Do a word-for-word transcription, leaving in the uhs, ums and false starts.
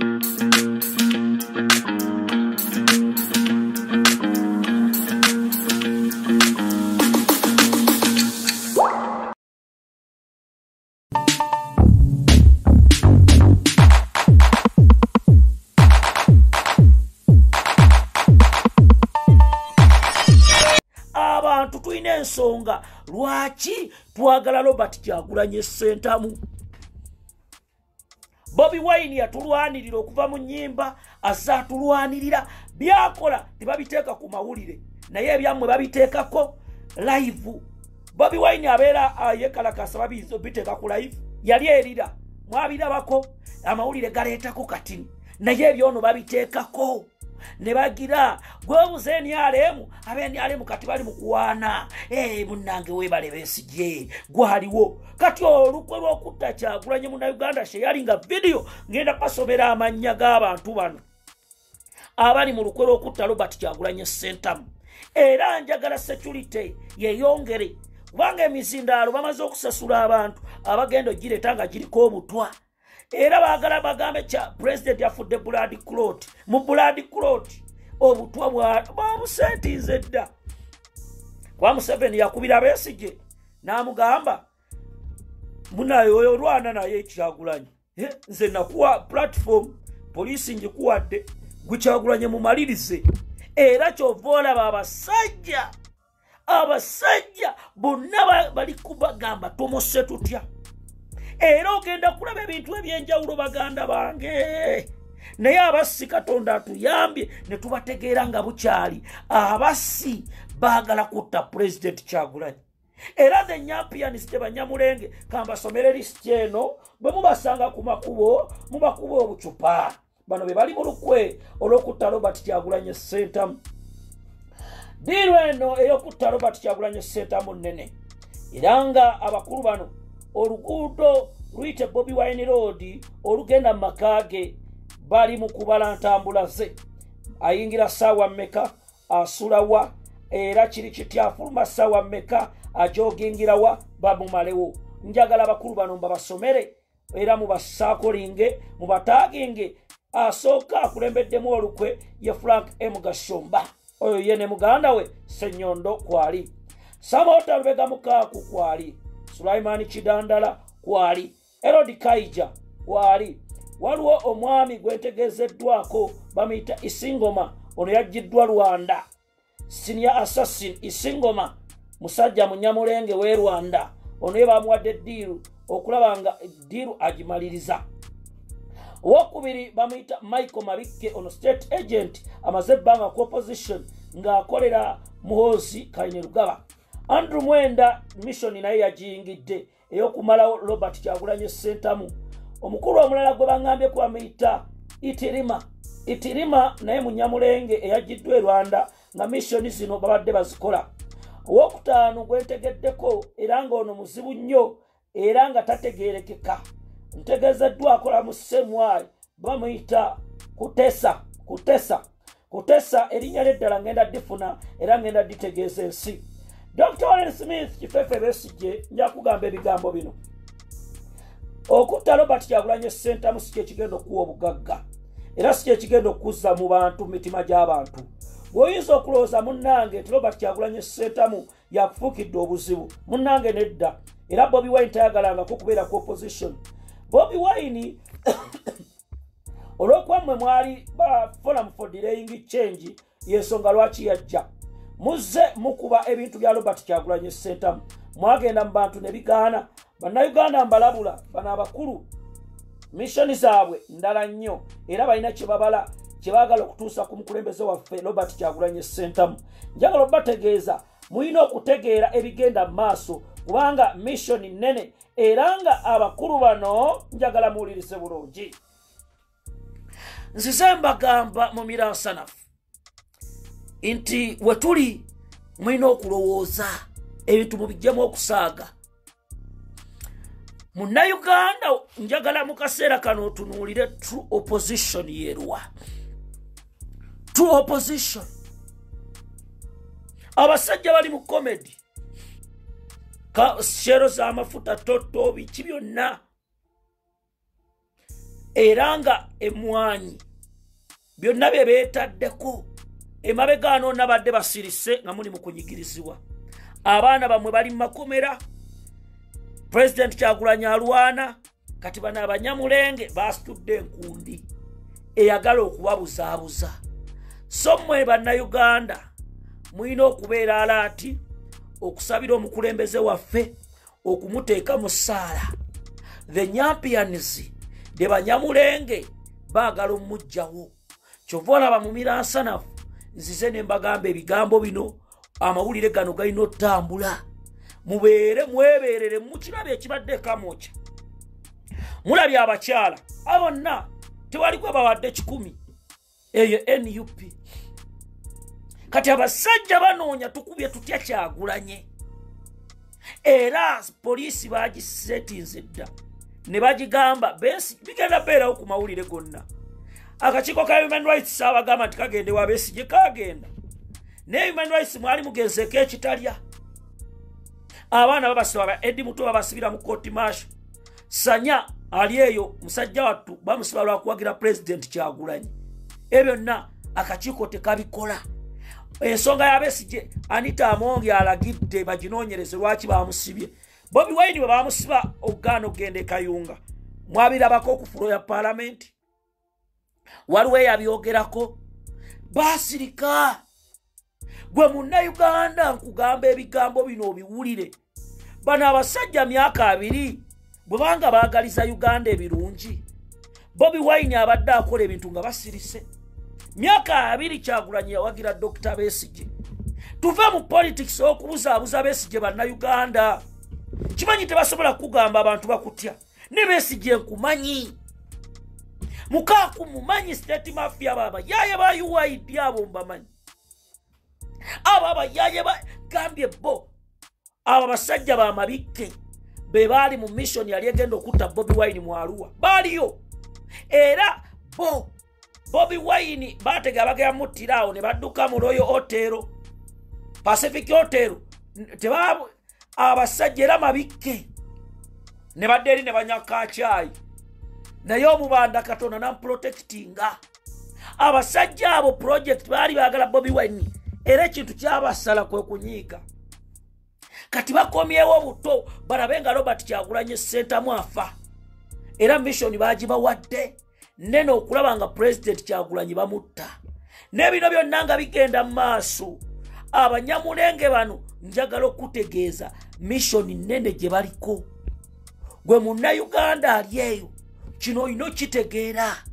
Ensonga lwaki twagala Robert Kyagulanyi Ssentamu. Bobi Wine yatulwanirira okuva mu nnyimba, azatulwanirira byakola tebabiteeka ku mawulire naye ebyammwe babiteekako live. Bobi Wine abeera yekalakasa babizo biteeka ku live, yali erira mwabirabako amawulire galeetako katini naye ebyono babiteekako ne bagira gwebuze N R M abe N R M kati bali mukuwana eh munange webale besije gwaliwo kati olukwe lwokutta Kyagulanyi mu Uganda she yalinga video ngenda kasobera amanya g'abantu bano abali mu lukwe lwokutta Robert Kyagulanyi Ssentamu era njagala security yeyongere kubanga emizindalo bamaze okusasula abantu abagendo giretanga giriko obutwa era bagala bagambe cha president yafudde blood clot mu blood clot obutwa bwa bamusentize dda kwa Museveni yakubira Besigye namugamba munayo oyo Rwanda naye Kyagulanyi nze nakuwa platform police njikuwadde Kyagulanyi mu malirize era kyovola babasajja abasajja bonna bali kubagamba tomose tutya era ogenda kulaba ebintu ebyenjawulo baganda bange naye abassi Katonda atuyambye ne tubategeera nga bukyali abassi baagala kutta president Kyagulanyi era the Nyampians tebanyamulenge kambasomere list eno bwe mubasanga ku makubo mubakubo obucupa bano be bali mu lukwe olw'okutta Robert Kyagulanyi Ssentamu. Diru eno ey'okutta Robert Kyagulanyi Ssentamu nnene era nga abakulu bano oluguudo luyite Bobi Wine Road olugenda makage bali mu kubala ntambula ze ayingira sawa mmeka asulawa era kiri kityafuluma sawa mmeka ajogingirawa babumalewo. Njagala bakulu bano mbabasomere era mubasakolinge mubataginge asooka akulembeddemu olukwe ye Frank M. Gashomba oyo yene muganda we Senyondo kwali Samota Lubega Mukaku kwali Sulaimani Kidandala kwali Erodi Kaija kwali waliwo omwami gwentegezeddwako bamuyita Isingoma ono yaggiddwa Rwanda senior assassin Isingoma musajja munyamulenge we Rwanda ono ye bamuwadde ddiiru okulaba nga ddiiru agimaliriza. Owokubiri bamuyita Michael Mabikke ono state agent amaze ebbanga ku opposition ng'akolera Muhoozi Kainerugaba. Andrew Mwenda mission naye yagiyingidde ey'okumalawo Robert Kyagulanyi Ssentamu. Omukulu omulala gwe bangambye ku bamuyita Itirima Itirima naye munyamulenge eyaggiddwa e Rwanda nga mission zino babadde bazikola. Owokutaano gwentegeddeko era ng'ono muzibu nnyo era nga tategeerekeka ntegezeddwa akola mu Semwai bamuyita Kutesa Kutesa Kutesa erinnya ly'eddala ngenda difuna era ngenda ditegeeza ensi. Doctor Warren Smith Kifefe Besigye nja kugamba ebigambo bino. Okutta Robert Kyagulanyi Ssentamu si kye kigenda okuwa obugagga era si kye kigenda okuzza mu bantu mitima gy'abantu. Bw'oyinza okulowooza munnange nti Robert Kyagulanyi Ssentamu yakufuukidde obuzibu munnange nedda era Bobi Wine tayagalangako kubeera ku opposition. Bobi Wine olw'okubammwe mwali ba Forum for Delaying Change y'ensonga lwaki yajja muzze mukuba ebintu bya Robert Kyagulanyi Ssentamu mwagenda mu bantu ne bigaana bannayuganda mbalabula bano abakulu missioni zaabwe ndala nnyo era balina kye babala kye baagala okutuusa ku mukulembeze waffe Robert Kyagulanyi Ssentamu. Njagala obategeeza mulina okutegeera ebigenda mu maaso kubanga missioni nnene era nga abakulu bano njagala muwulirize bulungi. Nzize mbagamba mu miransanafu nti we tuli mulina okulowooza ebintu mubiggyemu okusaaga. Munnayuganda njagala mu kaseera kano otunuulire true opposition yerwa. True opposition abasajja bali mu comedy ka shero za mafuta toto biki byonna era nga emwanyi byonna bye beetaddeko emabega ano nabadde basirise nga muli mu kunyigirizibwa abaana bamwe bali mu makomera President Kyagulanyi alwana kati bano abanyamulenge basitudde enkundi eyagala okubabuzaabuza so mmwe bannayuganda mulina okubeera alaati okusabira omukulembeze waffe okumuteeka mu ssaala the Nyampians de banyamulenge baagala omujjawo kyova olaba mu miransanafu nzize ne mbagamba ebigambo bino amawulire gano galina otambula mubeere mwebeerere mukirabe ekibadde kamokya mulabye abakyala abonna tewaliko bawadde kikumi eyo N U P kati abasajja banoonya tukubye tutya Kyagulanye era poliisi bagisetinze dda ne bagigamba bigenda beerawo ku mawulire gonna akakiiko ka Human Rights abagamba nti kagende wa Besigye kagenda ne Human Rights mwali mugenzeeko ekitalya abaana babasiba ba Eddie Muto babasibira mu court martial Sanya ali eyo musajja wattu bamusiba lwa kuwagira President Kyagulanyi ebyo na akakiiko tekabikola ensonga ya Besigye Anita Amongi alagidde baginoonyereze lwaki bamusibye Bobi Wine bwe bamusiba Uganda gende Kayunga mwabirabako ku fulo ya parliament waliwo yabyogerako basirika gwe munna Uganda nkugamba ebigambo bino obiwulire bano abasajja myaka abiri bwebanga baagaliza Uganda ebirungi Bobi Wine abadde akola ebintu nga basirise myaka abiri Kyagulanyi yawagira Doctor Besigye tuve mu politics okubuzaabuza Besigye banna Uganda kimanyi tebasobola kugamba abantu bakutya ne Besigye nkumanyi mukaku mumanyi state mafia baba yaye ba U I D abo mbamanyi ababa yaye ba gambye bo aba basajja ba mabikke be bali mu mission yali egenda okutta Bobi Wine mu Arua baliyo era bo Bobi Wine batega bagaya mutirao ne badduka mu Royal Hotel Pacific Hotel tebabo abasajja era mabikke ne badderi ne banyaka chai naye omubanda Katonda na protectinga abasajja abo project bali bagala Bobi Wine era ekintu kyabasala kwe kunyiika kati bakomyewo buto barabenga Robert Kyagulanyi center mwafa era mission bajiba wadde neno okulaba nga President Kyagulanyi bamutta nebino byonna nga bigenda maaso abanyamulenge bano njagala okutegeeza mission nene gye baliko gwe munna Uganda ali eyo kino ino kitegeera